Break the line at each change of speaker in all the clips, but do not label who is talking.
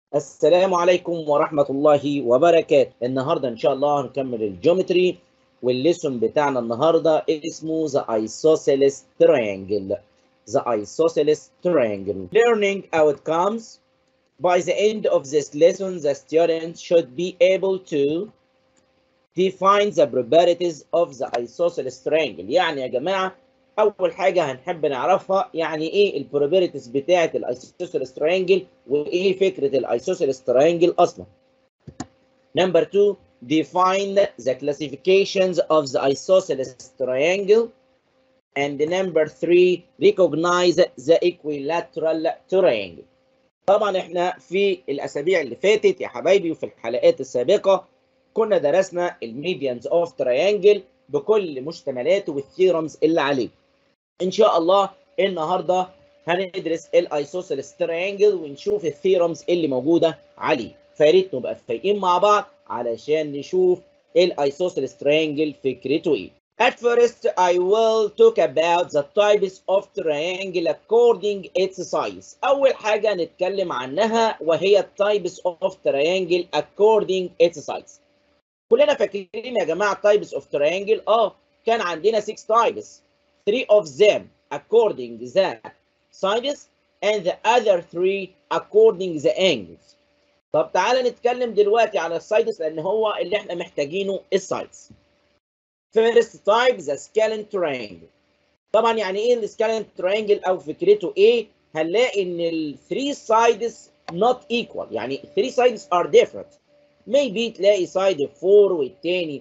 السلام عليكم ورحمة الله وبركاته. النهاردة إن شاء الله هنكمل الجيومتري، والليسون بتاعنا النهاردة اسمه The Isosceles Triangle. The Isosceles Triangle. Learning outcomes. By the end of this lesson, the students should be able to define the properties of the isosceles triangle. يعني يا جماعة أول حاجة هنحب نعرفها يعني إيه البروبرتيز بتاعة الايسوسيلس ترينجل وإيه فكرة الايسوسيلس ترينجل أصلا. Number 2, define the classifications of the isosceles triangle. And number 3, recognize the equilateral triangle. طبعا احنا في الاسابيع اللي فاتت يا حبايبي وفي الحلقات السابقه كنا درسنا الميديانز اوف تريانجل بكل مشتملاته والثيرمز اللي عليه. ان شاء الله النهارده هندرس الايسوسيلس تريانجل ونشوف الثيرمز اللي موجوده عليه، فياريت نبقى فايقين مع بعض علشان نشوف الايسوسيلس تريانجل فكرته ايه. At first, I will talk about the types of triangle according its size. أول حاجة نتكلم عنها وهي types of triangle according its size. كلنا فاكرين يا جماعة types of triangle كان عندنا 6 types. 3 of them according the sides and the other 3 according the angles. طب تعالى نتكلم دلوقتي على السايدز لأن هو اللي احنا محتاجينه السايدز. First type the scalene triangle. طبعا يعني ايه السكالين تراينجل او فكرته ايه؟ هنلاقي ان ال 3 sides not equal، يعني 3 sides are different. maybe تلاقي side 4 والتاني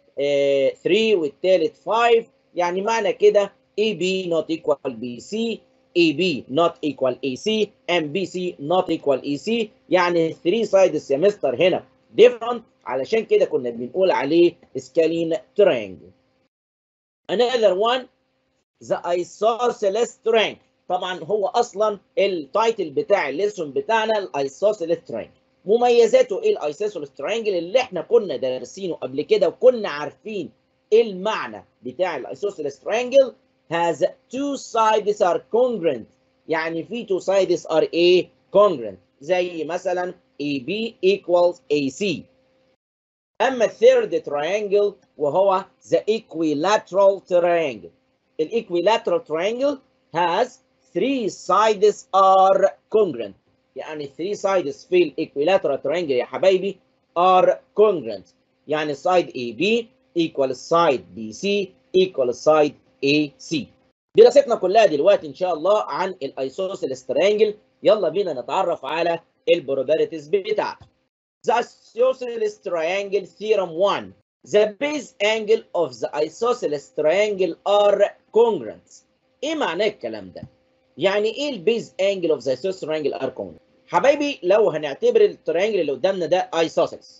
3 والتالت 5، يعني معنى كده AB not equal BC، AB not equal AC and BC not equal EC، يعني 3 sides يا مستر هنا different، علشان كده كنا بنقول عليه scalene triangle. Another one the isosceles triangle. طبعا هو اصلا التايتل بتاع الليسون بتاعنا الايسوسيلس ترينجل. مميزاته ايه الايسوسيلس ترينجل اللي احنا كنا دارسينه قبل كده وكنا عارفين ايه المعنى بتاع الايسوسيلس ترينجل؟ has two sides are congruent، يعني في two sides are ايه congruent، زي مثلا AB equals AC. اما الثيرد ترينجل وهو the equilateral triangle. الايكويلاترال triangle has 3 sides are congruent، يعني 3 sides في الايكويلاترال triangle يا حبايبي are congruent، يعني side AB equal side BC equal side AC. دراستنا كلها دلوقتي ان شاء الله عن الايسوسيلس ترينجل. يلا بينا نتعرف على البروبرتيز بتاعته. The isosceles triangle theorem 1. The base angle of the isosceles triangle are congruent. ايه معنى الكلام ده؟ يعني ايه البيز انجل اوف ذا isosceles triangle are congruent؟ حبايبي لو هنعتبر التريانجل اللي قدامنا ده isosceles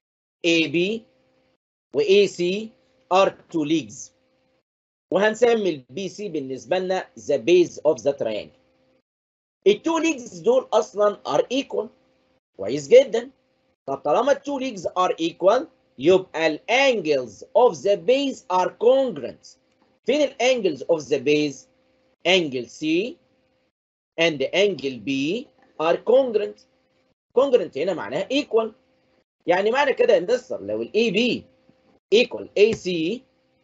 AB و AC are two legs، وهنسمي البي سي بالنسبه لنا the base of the triangle. التو ليجز دول اصلا are equal، كويس جدا. طب طالما التو ليجز are equal يبقى الانجلز of the base are congruent. فين الانجلز of the base؟ angle C and angle B are congruent. congruent هنا معناها equal، يعني معنى كده يا مستر لو ال AB equal AC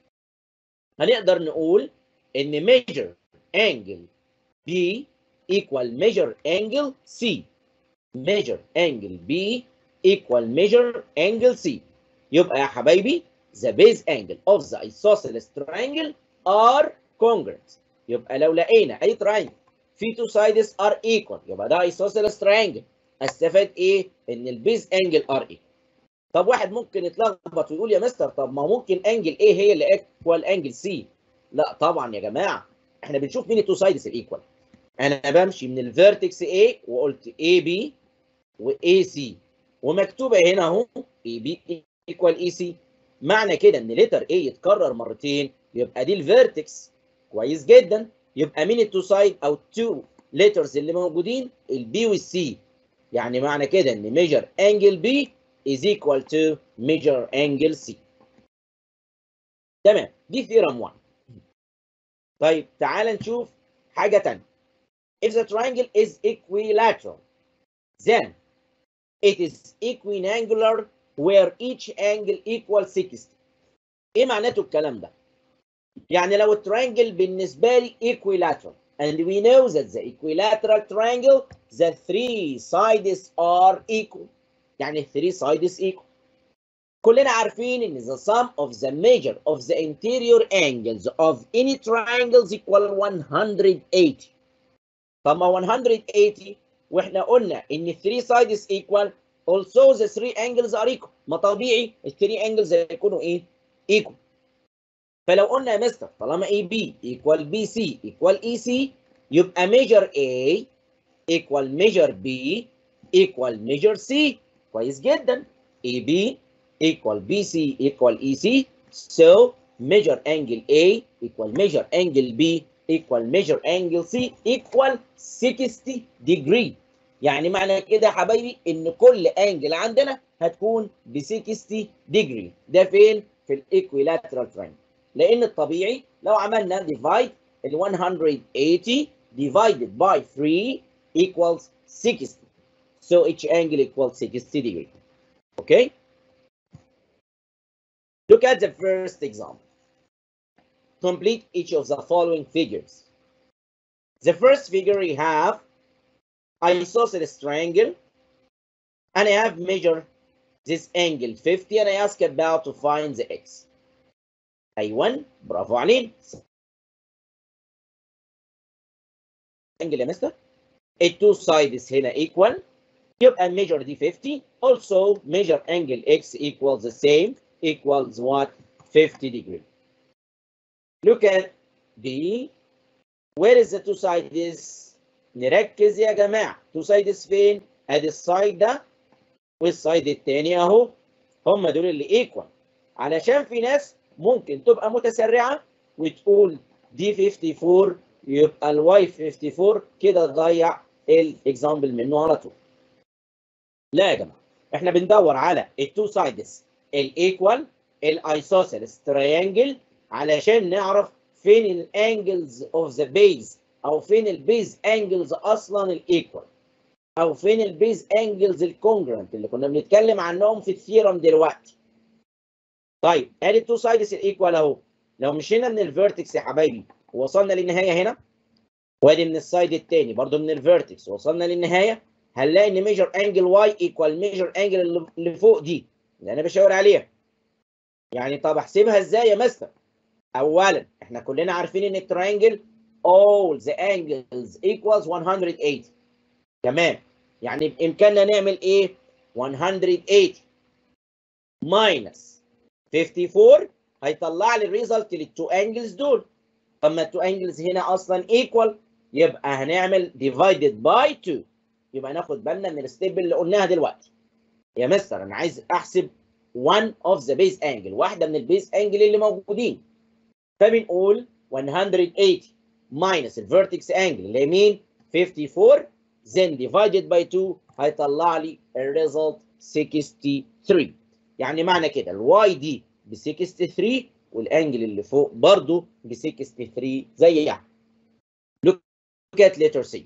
هنقدر نقول ان measure angle B equal measure angle C. measure angle B equal measure angle C. يبقى يا حبايبي the base angle of the isosceles triangle are congruent. يبقى لو لقينا اي triangle في two sides are equal يبقى ده isosceles triangle. استفاد ايه؟ ان البيز انجل are equal. طب واحد ممكن يتلخبط ويقول يا مستر طب ما ممكن انجل ايه هي اللي ايكوال انجل سي؟ لا طبعا يا جماعه، احنا بنشوف مين التو سايدز الايكوال. انا بمشي من الفيرتكس A وقلت اي بي واي سي، ومكتوبه هنا اهو اي بي ايكوال اي سي، معنى كده ان لتر A يتكرر مرتين يبقى دي الفيرتكس. كويس جدا. يبقى مين التو سايد او التو لترز اللي موجودين؟ البي والسي، يعني معنى كده ان ميجر انجل بي is equal to measure angle C. تمام، دي ثيرم 1. طيب تعال نشوف حاجة تانية. If the triangle is equilateral then it is equiangular where each angle equals 60. ايه معناته الكلام ده؟ يعني لو الترينجل بالنسبه لي equilateral and we know that the equilateral triangle the three sides are equal. يعني three sides equal. كلنا عارفين ان the sum of the measure of the interior angles of any triangles equal 180. طب ما 180 واحنا قلنا ان 3 sides equal also the 3 angles are equal. ما طبيعي ال 3 angles هيكونوا ايه؟ equal. فلو قلنا يا مستر طالما AB equal BC equal EC يبقى measure A equal measure B equal measure C. كويس جدا. AB equal BC equal EC. So measure angle A equal measure angle B equal measure angle C equal 60 degree. يعني معنى كده يا حبايبي ان كل انجل عندنا هتكون ب 60 degree. ده فين؟ في الايكويلاترال ترينجل. لان الطبيعي لو عملنا divide ال 180 divided by 3 equals 60. So each angle equals 60 degree. Okay? Look at the first example. Complete each of the following figures. The first figure we have isosceles triangle, and I have measured this angle 50 and I ask about to find the x. أيوة برافو علينا. angle يا مستر. ال two sides هنا equal. يبقى measure دي 50. Also measure angle x equals the same equals what? 50 degree. Look at B. Where is the two sides? نركز يا جماعة. two sides فين؟ ادي السايد ده والسايد التاني اهو. هم دول اللي ايكوال. علشان في ناس ممكن تبقى متسرعة وتقول دي 54 يبقى الواي 54 كده تضيع الاكزامبل منه على طول. لا يا جماعة. احنا بندور على التو سايدز الايكوال الايسوسيلس تريانجل علشان نعرف فين الانجلز اوف ذا بيز او فين البيز انجلز اصلا الايكوال او فين البيز انجلز الكونجرنت اللي كنا بنتكلم عنهم في الثيرم دلوقتي. طيب ادي التو سايدز الايكوال اهو. لو مشينا من الفيرتكس يا حبايبي ووصلنا للنهايه هنا وادي من السايد الثاني برضو من الفيرتكس وصلنا للنهايه هنلاقي ان ميجر انجل واي ايكوال ميجر انجل اللي فوق دي اللي انا بشاور عليها. يعني طب احسبها ازاي يا مستر؟ اولا احنا كلنا عارفين ان التريانجل all the angles equals 180. تمام. يعني بامكاننا نعمل ايه؟ 180 minus 54 هيطلع لي الريزلت للتو انجلز دول. اما التو انجلز هنا اصلا ايكوال يبقى هنعمل divided by 2. يبقى ناخد بالنا من الستيب اللي قلناها دلوقتي. يا مستر انا عايز احسب one of the base angle واحده من البيز انجل اللي موجودين. فبنقول 180 minus الفيرتكس انجل اللي هي مين؟ 54 then divided by 2 هيطلع لي الريزلت 63. يعني معنى كده الواي دي ب 63 والانجل اللي فوق برضه ب 63 زي يعني. Look at letter C.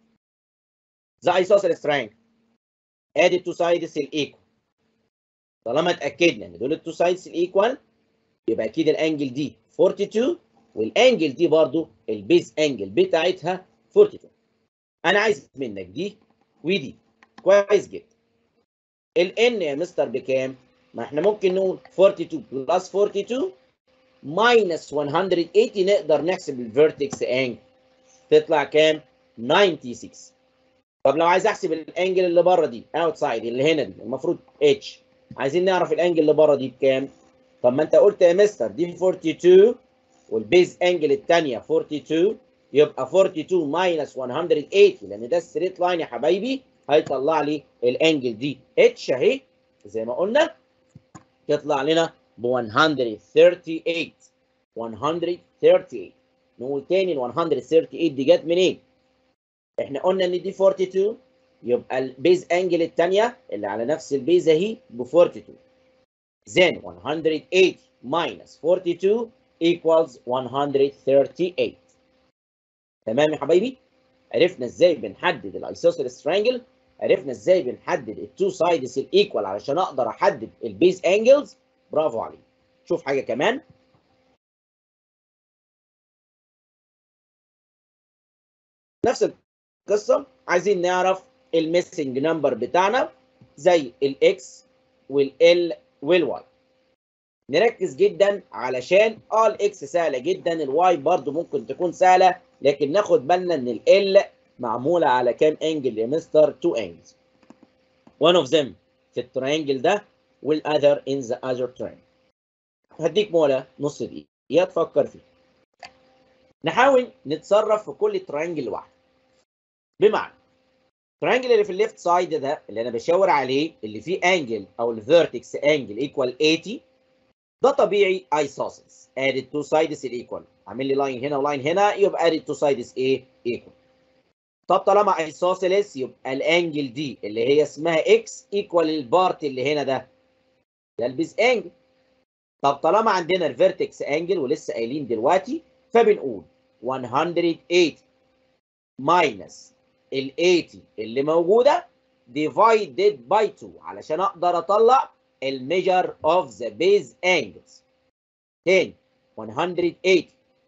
The isosceles triangle. ادي التو سايدز الايكوال. طالما اتاكدنا ان دول التو سايدز الايكوال يبقى اكيد الانجل دي 42 والانجل دي برضو البيز انجل بتاعتها 42. انا عايز منك دي ودي. كويس جدا. الان يا مستر بكام؟ ما احنا ممكن نقول 42 بلس 42 ماينس 180 نقدر نحسب الفيرتكس انجل تطلع كام؟ 96. طب لو عايز احسب الانجل اللي بره دي اوتسايد اللي هنا دي المفروض اتش. عايزين نعرف الانجل اللي بره دي بكام؟ طب ما انت قلت يا مستر دي 42 والبيز انجل الثانيه 42 يبقى 42 ماينس 180 لان ده ستريت لاين يا حبايبي هيطلع لي الانجل دي اتش اهي زي ما قلنا تطلع لنا ب 138. 138. نقول تاني ال 138 دي جت منين؟ احنا قلنا ان دي 42 يبقى البيز انجل الثانيه اللي على نفس البيز اهي ب 42. Then 180 minus 42 equals 138. تمام يا حبايبي؟ عرفنا ازاي بنحدد الايسوسيلس تريانجل عرفنا ازاي بنحدد التو سايدز الايكوال علشان اقدر احدد البيز انجلز. برافو عليك. شوف حاجه كمان. نفس القصه، عايزين نعرف الميسنج نمبر بتاعنا زي الاكس والال والواي. نركز جدا علشان الاكس سهله جدا، الواي برضو ممكن تكون سهله، لكن ناخد بالنا ان ال معموله على كام انجل يا مستر؟ 2 انجلز. one of them في الترينجل ده والاذر in the other triangle. هديك مولا نص دقيقه تفكر فيه. نحاول نتصرف في كل ترينجل لوحده. بمعنى الترينجل اللي في الليفت سايد ده اللي انا بشاور عليه اللي فيه انجل او الفيرتكس انجل ايكوال 80، ده طبيعي ايسوسيلس. ادي التو سايدز الايكوال، عامل لي لاين هنا ولاين هنا، يبقى ادي التو سايدز ايه؟ ايكوال. طب طالما ايسوسيلس يبقى الانجل دي اللي هي اسمها اكس ايكوال البارت اللي هنا ده البيز انجل. طب طالما عندنا الفيرتكس انجل ولسه قايلين دلوقتي، فبنقول 180 ماينس ال 80 اللي موجوده divided by 2 علشان اقدر اطلع الميجر اوف ذا بيز انجلز. تاني 180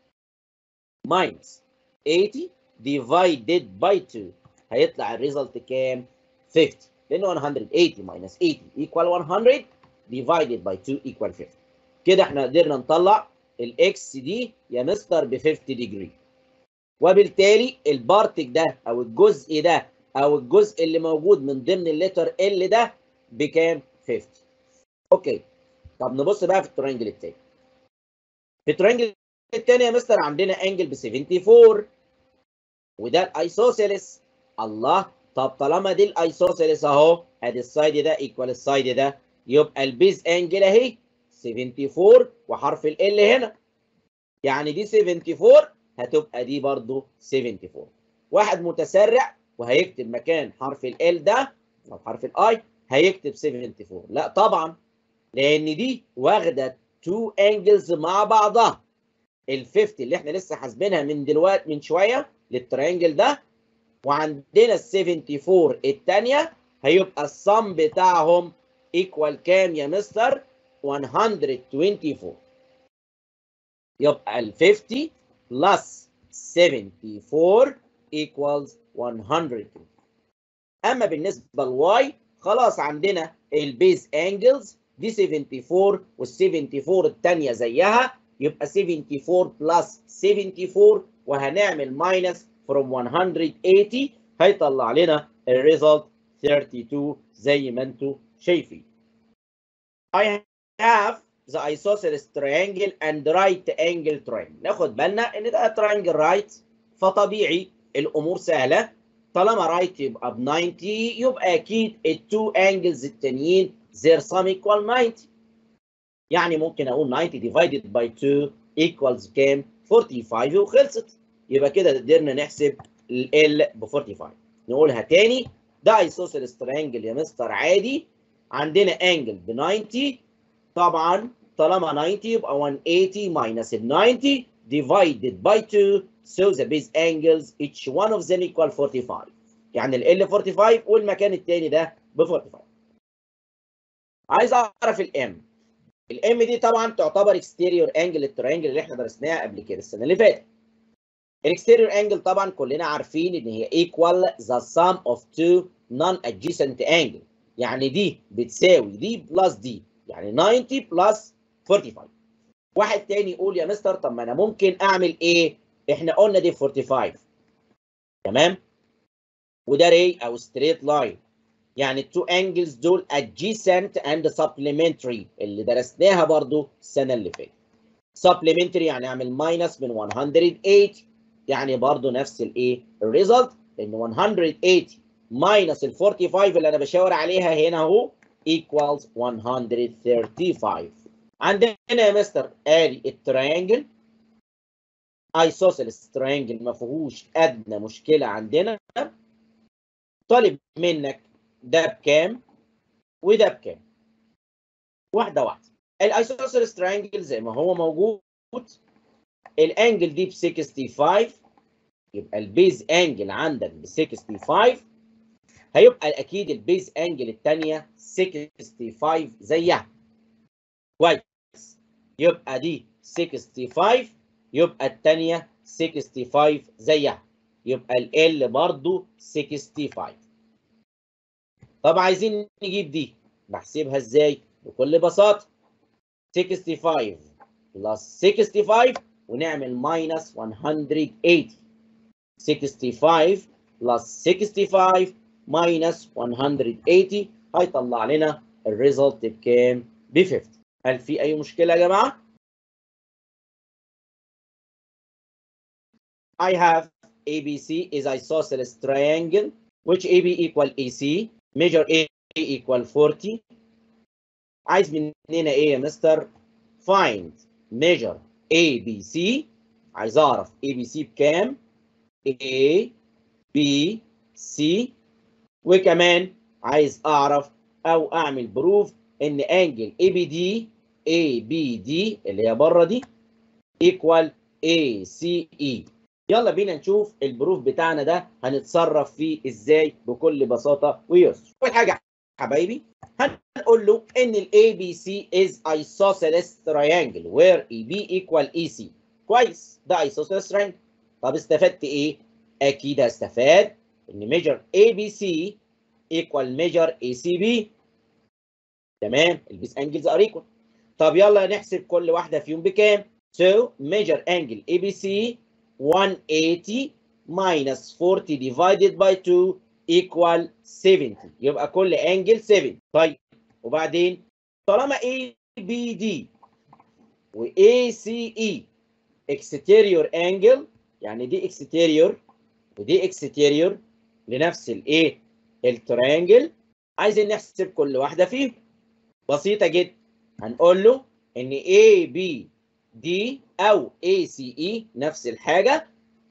minus 80 divided by 2 هيطلع الريزلت كام؟ 50، لان 180 minus 80 equal 100 divided by 2 equal 50. كده احنا قدرنا نطلع الاكس دي يا مستر ب 50 ديجري، وبالتالي البارتك ده او الجزء ده او الجزء اللي موجود من ضمن اللتر ال ده بكام؟ 50. اوكي. طب نبص بقى في الترينجل التاني. في الترينجل التاني يا مستر عندنا انجل ب 74 وده الايسوسيلس. الله، طب طالما دي الايسوسيلس اهو، ادي السايد ده ايكوال السايد ده، يبقى البيز انجل اهي 74 وحرف ال هنا، يعني دي 74 هتبقى دي برضو 74. واحد متسرع وهيكتب مكان حرف ال ده او حرف الاي هيكتب 74. لا طبعا، لان دي واخده 2 انجلز مع بعضها. ال 50 اللي احنا لسه حاسبينها من دلوقتي من شويه للترينجل ده، وعندنا ال 74 الثانيه، هيبقى الصم بتاعهم ايكوال كام يا مستر؟ 124. يبقى ال 50 بلس 74 equals 100. اما بالنسبه للواي خلاص عندنا البيز انجلز دي 74 وال 74 الثانيه زيها، يبقى 74 بلس 74 وهنعمل ماينس from 180 هيطلع لنا الريزلت 32 زي ما انتم شايفين. I have the isosceles triangle and right angle triangle. ناخد بالنا ان ده triangle right، فطبيعي الامور سهله. طالما رايت يبقى ب 90 يبقى اكيد التو انجلز التانيين their sum equal 90. يعني ممكن اقول 90 divided by 2 equals كام؟ 45 وخلصت. يبقى كده قدرنا نحسب ال ب 45. نقولها تاني، ده isosceles triangle يا مستر عادي، عندنا انجل ب 90. طبعا طالما 90 يبقى 180 minus ال 90 divided by 2 so the base angles each one of them equal 45. يعني ال 45 والمكان الثاني ده ب 45. عايز اعرف الام. الام دي طبعا تعتبر exterior angle الترينجل اللي احنا درسناها قبل كده السنه اللي فاتت. الاكستيريور انجل طبعا كلنا عارفين ان هي equal the sum of two non-adjacent angle، يعني دي بتساوي دي بلس دي، يعني 90 بلس 45. واحد تاني يقول يا مستر طب ما انا ممكن اعمل ايه؟ احنا قلنا دي 45 تمام، وده ري او ستريت لاين، يعني التو انجلز دول adjacent and supplementary اللي درسناها برضو السنه اللي فاتت. supplementary يعني اعمل ماينس من 180، يعني برضو نفس الايه؟ الريزلت، ان 180 ماينس ال 45 اللي انا بشاور عليها هنا اهو equals 135. عندنا يا مستر ادي التريانجل ايسوسيلس تريانجل ما فيهوش ادنى مشكله عندنا. طالب منك ده بكام وده بكام، واحده واحده. الايسوسيلس تريانجل زي ما هو موجود، الانجل دي ب 65، يبقى البيز انجل عندك ب 65 هيبقى اكيد البيز انجل الثانيه 65 زيها. كويس، يبقى دي 65 يبقى الثانيه 65 زيها، يبقى ال برضه 65. طب عايزين نجيب دي، بحسبها ازاي؟ بكل بساطه 65 بلس 65 ونعمل ماينس 180. 65 بلس 65 ماينس 180 هيطلع لنا الريزلت بكام؟ ب 50. هل في أي مشكلة يا جماعة؟ I have ABC is isosceles triangle which AB equal AC measure A equal 40. عايز مننا ايه يا مستر؟ find measure ABC. عايز اعرف ABC بكام؟ A B C، وكمان عايز اعرف او اعمل بروف ان انجل ABD اللي هي بره دي equal ACE. يلا بينا نشوف البروف بتاعنا ده هنتصرف فيه ازاي بكل بساطه ويسر. اول حاجه حبايبي هنقول له ان ال ABC is isosceles triangle where AB equal EC. كويس، ده isosceles triangle. طب استفدت ايه؟ اكيد هستفاد ان measure ABC equal measure ACB. تمام، البيس انجلز ار equal. طب يلا نحسب كل واحده فيهم بكام. So measure angle ABC 180 minus 40 divided by 2 equal 70. يبقى كل انجل 7. طيب وبعدين طالما ABD و ACE exterior angle، يعني دي exterior ودي exterior لنفس الايه؟ التريانجل. عايزين نحسب كل واحده فيهم. بسيطه جدا، هنقول له ان ABD او ACE نفس الحاجه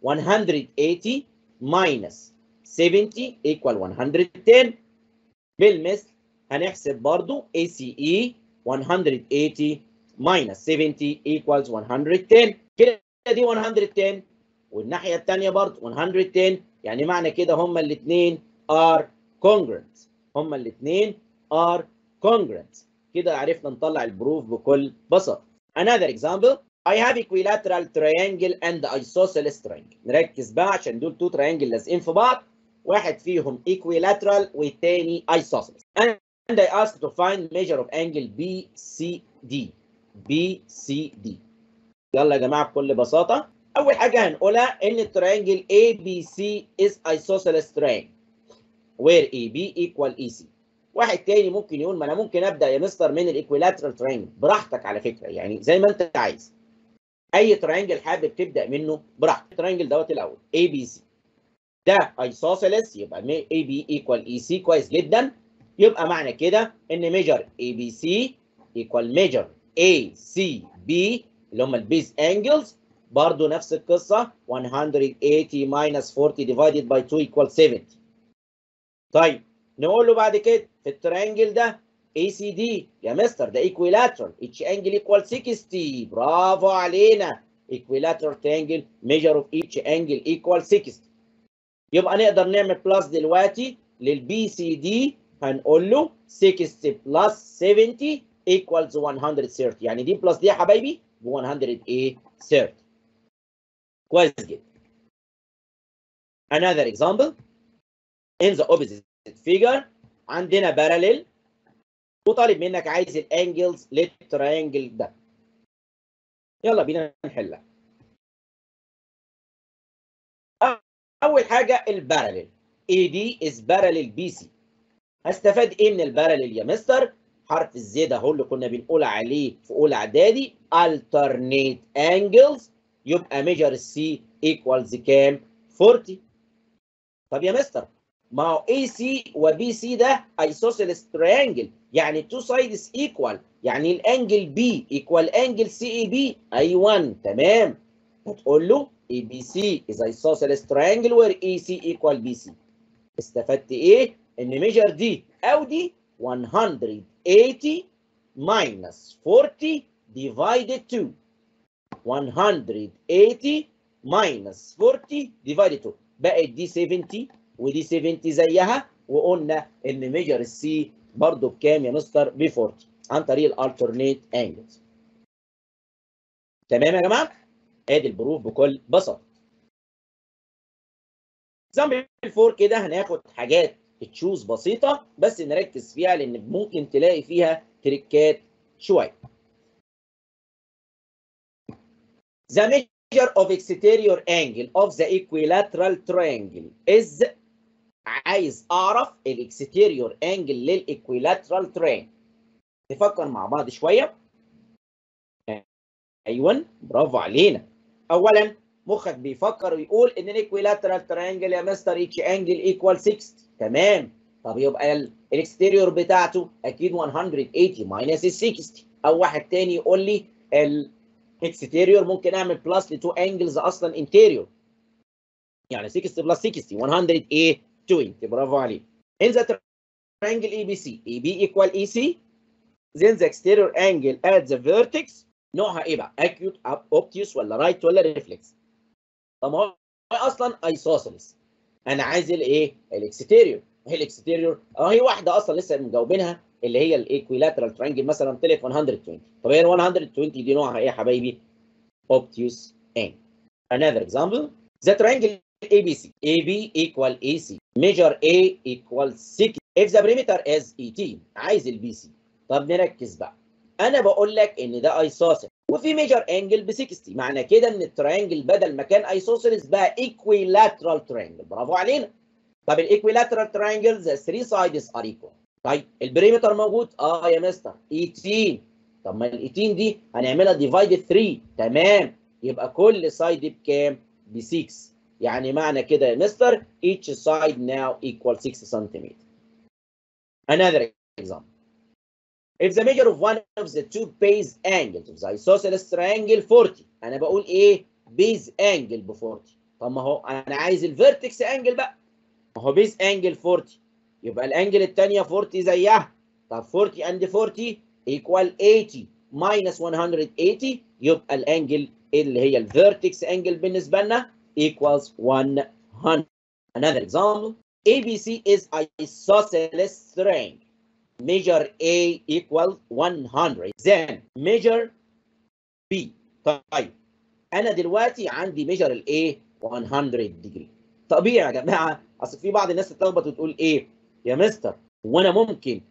180 minus 70 equal 110. بالمثل هنحسب برضو ACE 180 minus 70 equals 110. كده دي 110 والناحيه الثانيه برضو 110، يعني معنى كده هما الاثنين are congruent. هما الاثنين are congruent. كده عرفنا نطلع البروف بكل بساطه. Another example. I have equilateral triangle and isosceles triangle. نركز بقى عشان دول تو تراينجل لازقين في بعض، واحد فيهم equilateral والتاني isosceles. And I asked to find measure of angle BCD. BCD. يلا يا جماعه بكل بساطه، اول حاجه هنقولها ان التراينجل ABC is isosceles triangle where AB equal EC. واحد تاني ممكن يقول ما انا ممكن ابدا يا مستر من الايكويلاترال تراينجل. براحتك على فكره، يعني زي ما انت عايز. اي تراينجل حابب تبدا منه براحتك. التراينجل دوت الاول ABC ده ايسوسيلس، يبقى AB equal EC. كويس جدا، يبقى معنى كده ان ميجر ABC equal ميجر ACB اللي هم البيز انجلز. برضو نفس القصه 180 minus 40 divided by 2 equal 70. طيب نقول له بعد كده في التريانجل ده ACD يا مستر ده equilateral each angle equal 60. برافو علينا، equilateral triangle measure of each angle equal 60. يبقى نقدر نعمل بلس دلوقتي للبي سي دي، هنقول له 60 بلس 70 equals 130. يعني دي بلس دي يا حبايبي ب 130. كويس جدا. Another example. In the opposite figure عندنا parallel وطالب منك عايز الانجلز للتراينجل ده. يلا بينا نحلها. اول حاجه الباراليل AD is parallel BC. هستفاد ايه من الباراليل يا مستر؟ حرف الزد اهو اللي كنا بنقول عليه في اولى اعدادي alternate angles. يبقى ميجر السي equals كام؟ 40. طب يا مستر ما هو AC وBC ده isosceles triangle، يعني two sides equal، يعني الانجل B equal انجل CAB. ايوه تمام. هتقول له ABC is isosceles triangle where AC equal BC. استفدت ايه؟ ان ميجر دي او دي 180 minus 40 divided 2. 180 minus 40 divided 2 بقت دي 70 ودي 70 زيها، وقلنا ان ميجر السي برضه بكام يا مستر؟ ب 40 عن طريق الالترنيت انجلز. تمام يا جماعه؟ ادي البروف بكل بساطه. اكزامبل 4 كده هناخد حاجات تشوز بسيطه بس نركز فيها لان ممكن تلاقي فيها تريكات شويه. The measure of exterior angle of the equilateral triangle is عايز اعرف الاكستيريور انجل للايكويلاترال ترينجل. نفكر مع بعض شويه. ايوه برافو علينا. اولا مخك بيفكر ويقول ان الايكويلاترال ترينجل يا مستر اتش انجل ايكوال 60. تمام. طب يبقى الاكستيريور بتاعته اكيد 180 ماينس ال 60. او واحد تاني يقول لي الاكستيريور ممكن اعمل بلس ل 2 انجلز اصلا انتيريور. يعني 60 بلس 60 120. برافو عليك. In the triangle ABC, AB equal EC, then the exterior angle at the vertex نوعها ايه بقى؟ acute, obtuse ولا right ولا reflex؟ طب هو اصلا isosceles. انا عايز الايه؟ الاكستيريور. هي الاكستيريور هي واحده اصلا لسه مجاوبينها اللي هي الايكويلاترال ترينجل مثلا طلعت 120. طب هي ال 120 دي نوعها ايه يا حبايبي؟ obtuse angle. Another example, the triangle ABC, AB equal AC, measure A equal 60. If the perimeter is 18 عايز البي سي. طب نركز بقى. انا بقول لك ان ده ايسوسيل وفي ميجر انجل ب 60. معنى كده ان التريانجل بدل ما كان ايسوسيلز بقى ايكويلاترال تريانجل. برافو علينا. طب الايكويلاترال تريانجل the three sides are equal. طيب البريمتر موجود؟ يا مستر 18. طب ما ال 18 دي هنعملها ديفايد 3. تمام. يبقى كل سايد بكام؟ ب 6. يعني معنى كده يا مستر each side now equal 6 سنتيمتر. Another example. If the measure of one of the two base angles of the isosceles triangle 40. انا بقول ايه؟ base angle ب 40. طب ما هو انا عايز الفيرتكس انجل بقى. ما هو base angle 40 يبقى الانجل الثانيه 40 زيها. طب 40 and 40 equal 80 minus 180 يبقى الانجل اللي هي الفيرتكس انجل بالنسبه لنا equals 100. Another example. ABC is isosceles triangle. Measure A equal 100. Then measure B. طيب انا دلوقتي عندي measure ال A 100 degree. طبيعي يا جماعه اصل في بعض الناس تتلخبط وتقول ايه يا مستر وانا ممكن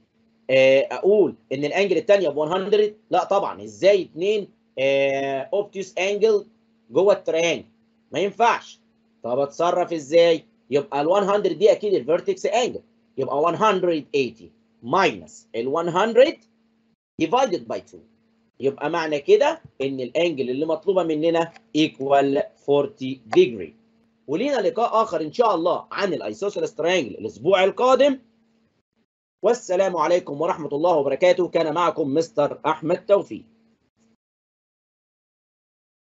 اقول ان الانجل الثانيه ب 100؟ لا طبعا. ازاي اثنين اوبتيوس انجل جوه التريانجل؟ ما ينفعش. طب اتصرف ازاي؟ يبقى ال 100 دي اكيد الفيرتكس انجل. يبقى 180 ماينس ال 100 divided by 2. يبقى معنى كده ان الانجل اللي مطلوبه مننا equal 40 degree. ولينا لقاء اخر ان شاء الله عن الايسوسيلس تريانجل الاسبوع القادم. والسلام عليكم ورحمه الله وبركاته. كان معكم مستر احمد توفيق.